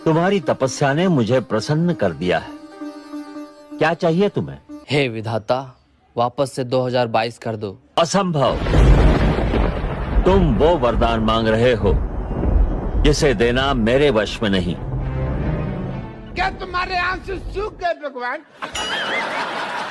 तुम्हारी तपस्या ने मुझे प्रसन्न कर दिया है। क्या चाहिए तुम्हें? हे विधाता, वापस से 2022 कर दो। असंभव। तुम वो वरदान मांग रहे हो जिसे देना मेरे वश में नहीं। क्या तुम्हारे आंसू सूख गए भगवान?